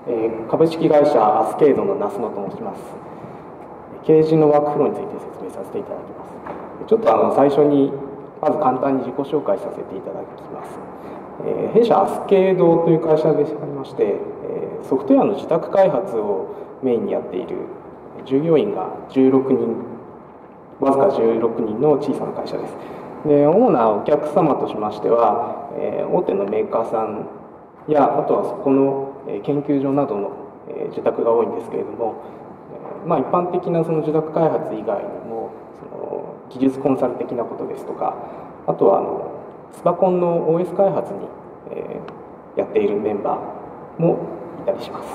株式会社アスケードの那須野と申します。経営陣のワークフローについて説明させていただきます。ちょっと最初にまず簡単に自己紹介させていただきます。弊社アスケードという会社でありまして、ソフトウェアの自宅開発をメインにやっている従業員が16人、わずか16人の小さな会社です。で、主なお客様としましては、大手のメーカーさんや、あとはそこの研究所などの受託が多いんですけれども、一般的なその受託開発以外にも、その技術コンサル的なことですとか、あとはスパコンの OS 開発にやっているメンバーもいたりします。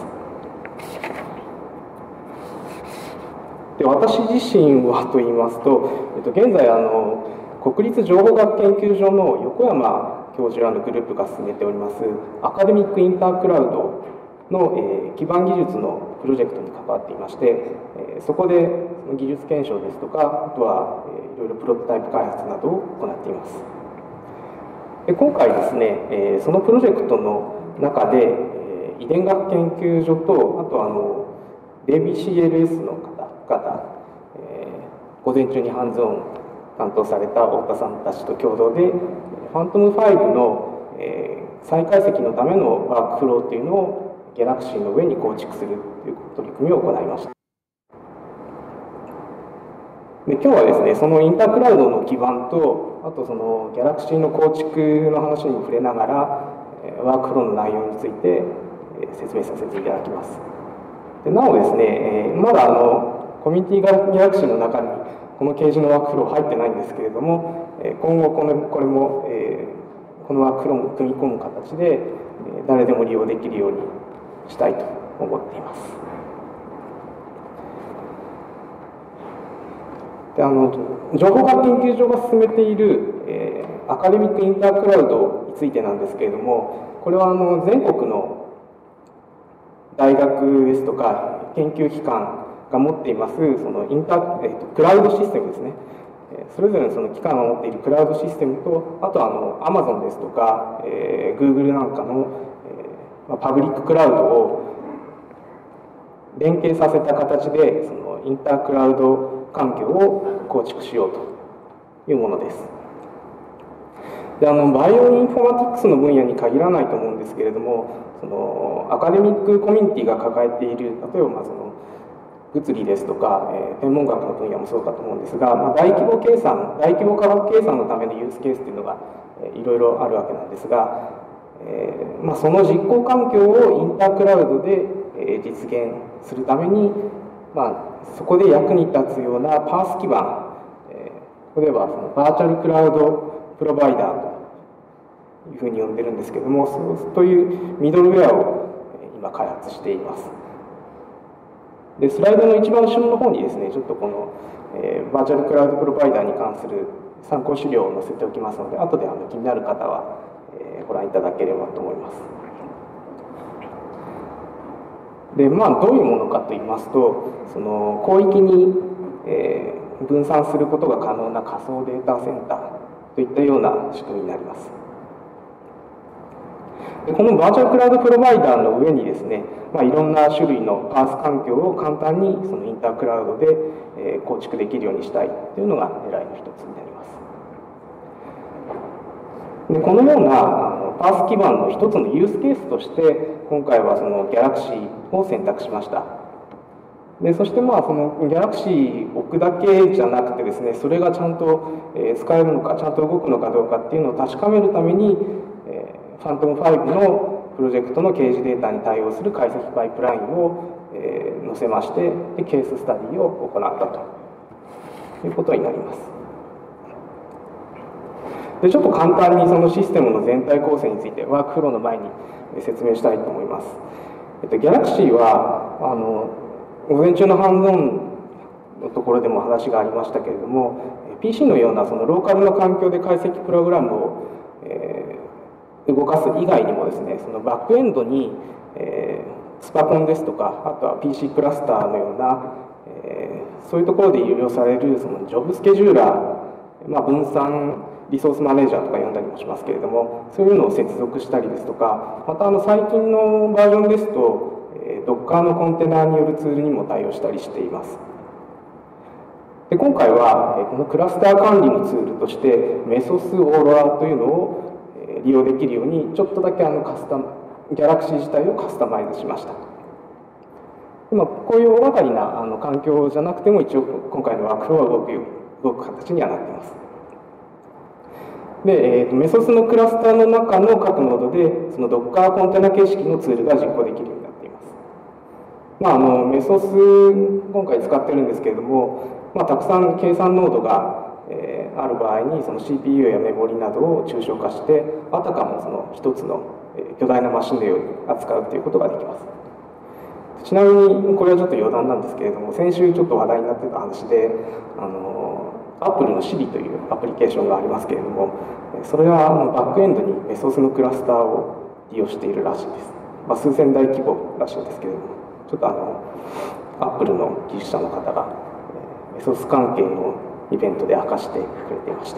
で、私自身はと言いますと、現在国立情報学研究所の横山教授らのグループが進めておりますアカデミックインタークラウドの基盤技術のプロジェクトに関わっていまして、そこで技術検証ですとか、あとはいろいろプロトタイプ開発などを行っています。で、今回ですね、そのプロジェクトの中で遺伝学研究所と、あとDBCLS の方々、午前中にハンズオン担当された太田さんたちと共同で、ファントム5の再解析のためのワークフローというのをギャラクシーの上に構築するという取り組みを行いました。で、今日はですね、そのインタークラウドの基盤と、あとそのギャラクシーの構築の話に触れながら、ワークフローの内容について説明させていただきます。で、なおですね、まだコミュニティギャラクシーの中にこの掲示のワークフロー入ってないんですけれども、今後これもこのワークフローを組み込む形で誰でも利用できるようにしたいと思っています。で、情報学研究所が進めているアカデミックインタークラウドについてなんですけれども、これは全国の大学ですとか研究機関が持っていますそのクラウドシステムですね。それぞれのその機関が持っているクラウドシステムと、あとAmazon ですとか、Google なんかの、パブリッククラウドを連携させた形でそのインタークラウド環境を構築しようというものです。で、バイオインフォマティクスの分野に限らないと思うんですけれども、そのアカデミックコミュニティが抱えている、例えばその物理ですとか、天文学の分野もそうかと思うんですが、大規模化学計算のためのユースケースというのがいろいろあるわけなんですが、その実行環境をインタークラウドで実現するために、そこで役に立つようなパース基盤、例えばそのバーチャルクラウドプロバイダーというふうに呼んでるんですけども、そういうミドルウェアを今開発しています。で、スライドの一番後ろの方にですね、ちょっとこの、バーチャルクラウドプロバイダーに関する参考資料を載せておきますので、後で気になる方は、ご覧いただければと思います。で、どういうものかと言いますと、その広域に、分散することが可能な仮想データセンターといったような仕組みになります。で、このバーチャルクラウドプロバイダーの上にですね、いろんな種類のパース環境を簡単にそのインタークラウドで構築できるようにしたいというのが狙いの一つになります。で、このようなパース基盤の一つのユースケースとして今回はそのギャラクシーを選択しました。で、そしてそのギャラクシーを置くだけじゃなくてですね、それがちゃんと使えるのか、ちゃんと動くのかどうかっていうのを確かめるためにファントム5のプロジェクトの掲示データに対応する解析パイプラインを載せまして、でケーススタディを行ったということになります。で、ちょっと簡単にそのシステムの全体構成についてワークフローの前に説明したいと思います。ギャラクシーは午前中のハンズオンのところでも話がありましたけれども、 PC のようなそのローカルの環境で解析プログラムを動かす以外にもですね、そのバックエンドにスパコンですとか、あとは PC クラスターのようなそういうところで有料されるそのジョブスケジューラー、分散リソースマネージャーとか呼んだりもしますけれども、そういうのを接続したりですとか、また最近のバージョンですと Docker のコンテナによるツールにも対応したりしています。で今回はこのクラスター管理のツールとしてメソスオーロラというのを利用できるようにちょっとだけギャラクシー自体をカスタマイズしました。今こういう大掛かりな環境じゃなくても一応今回のワークフローは動く形にはなっています。で、メソスのクラスターの中の各ノードでその Docker コンテナ形式のツールが実行できるようになっています。メソス今回使ってるんですけれども、たくさん計算ノードがある場合にその CPU やメモリなどを抽象化してあたかもその一つの巨大なマシンのように扱うということができます。ちなみにこれはちょっと余談なんですけれども、先週ちょっと話題になってた話でApple の Siri というアプリケーションがありますけれども、それはバックエンドにメソスのクラスターを利用しているらしいです。数千台規模らしいんですけれども、ちょっとApple の技術者の方がメソス関係のイベントで明かしてくれていました。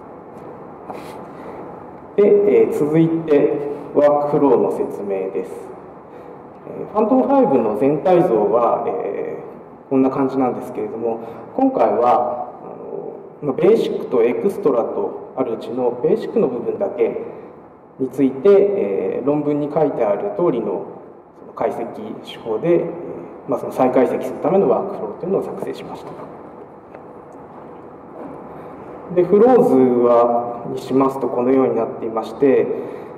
で、続いてワークフローの説明です。ファントム5の全体像は、こんな感じなんですけれども、今回はベーシックとエクストラとあるうちのベーシックの部分だけについて、論文に書いてある通りの解析手法で、その再解析するためのワークフローというのを作成しました。でフローズにしますとこのようになっていまして、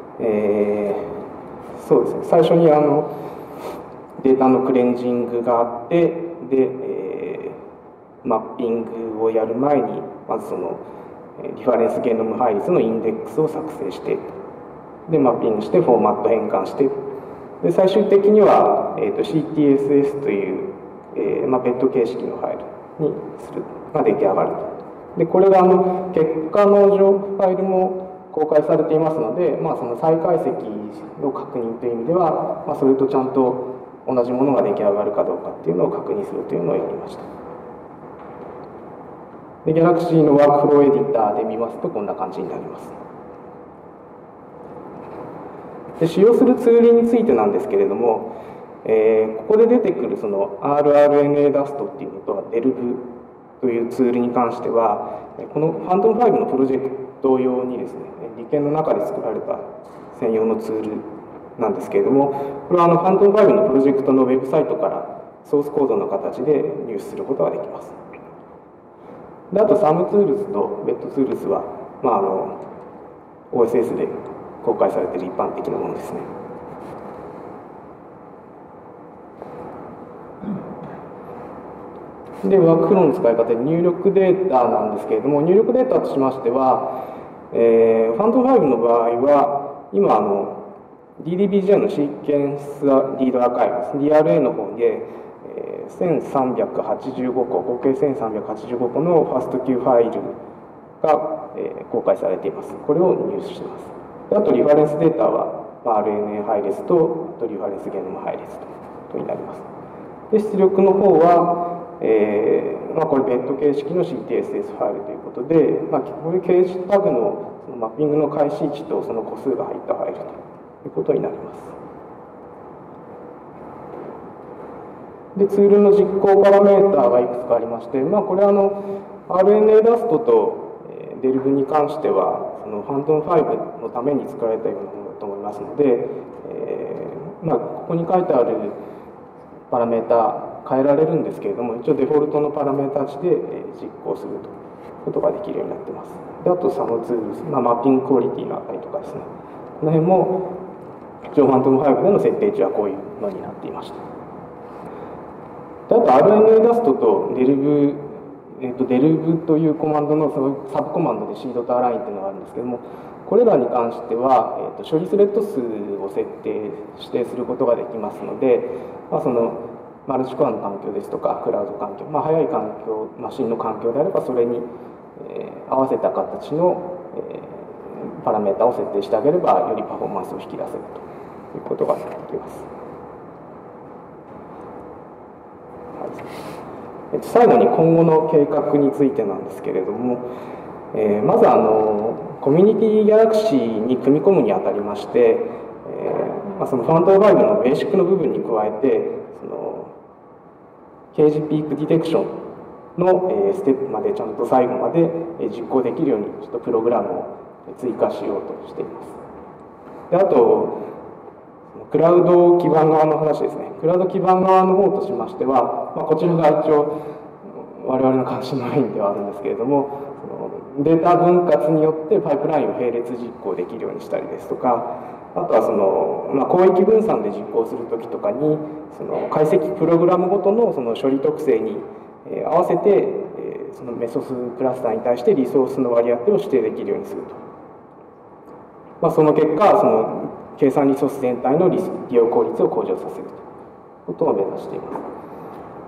そうですね、最初にデータのクレンジングがあって、で、マッピングをやる前にまずそのリファレンスゲノム配列のインデックスを作成して、でマッピングしてフォーマット変換して、で最終的には、CTSS という、ベッド形式のファイルにするが出来上がると。でこれが結果のファイルも公開されていますので、その再解析の確認という意味では、それとちゃんと同じものが出来上がるかどうかっていうのを確認するというのをやりました。で Galaxy のワークフローエディターで見ますとこんな感じになります。で使用するツールについてなんですけれども、ここで出てくるその RRNA ダストっていうのと DELV というツールに関しては、このファントム5のプロジェクト用にですね、理研の中で作られた専用のツールなんですけれども、これはファントム5のプロジェクトのウェブサイトからソースコードの形で入手することができます。であと SAMTools と BetTools は、OSS で公開されている一般的なものですね。でワークフローの使い方で入力データなんですけれども、入力データとしましては、ファントム5の場合は今DDBJ のシーケンスリードアーカイブです DRA の方で、1385個合計1385個のファスト Q ファイルが、公開されています。これを入手しています。であとリファレンスデータは、RNA 配列とリファレンスゲノム配列とになります。で出力の方はこれベッド形式の CTSS ファイルということで、これ掲示タグのそのマッピングの開始位置とその個数が入ったファイルということになります。でツールの実行パラメータがいくつかありまして、これはRNA ダストとDELV に関してはそのファントム5のために作られたようなものだと思いますので、ここに書いてあるパラメータ変えられるんですけれども、一応デフォルトのパラメータ値で実行するということができるようになっています。であとSAMTools、マッピングクオリティのあたりとかですね、この辺も一応ファントム5での設定値はこういうのになっていました。であと RNA ダストとDELV というコマンドのサブコマンドでシードとアラインというのがあるんですけども、これらに関しては、処理スレッド数を指定することができますので、そのマルチコアの環境ですとかクラウド環境、早い環境マシンの環境であればそれに、合わせた形の、パラメータを設定してあげればよりパフォーマンスを引き出せるということができます。最後に今後の計画についてなんですけれども、まずコミュニティギャラクシーに組み込むにあたりまして、 そのファントム5のベーシックの部分に加えて、そのケージピークディテクションのステップまでちゃんと最後まで実行できるようにちょっとプログラムを追加しようとしています。であとクラウド基盤側の話ですね。クラウド基盤側の方としましては、こちらが一応我々の関心のメインではあるんですけれども、そのデータ分割によってパイプラインを並列実行できるようにしたりですとか、あとはその、広域分散で実行するときとかにその解析プログラムごとのその処理特性に合わせてそのメソスクラスターに対してリソースの割り当てを指定できるようにすると、その結果その計算リソース全体の利用効率を向上させるということを目指しています。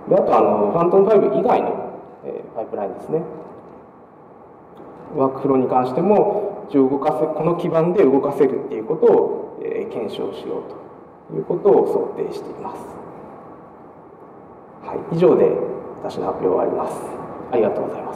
であとファントム5以外のパイプラインですね、ワークフローに関してもこの基盤で動かせるっていうことを検証しようということを想定しています。はい、以上で私の発表は終わります。ありがとうございます。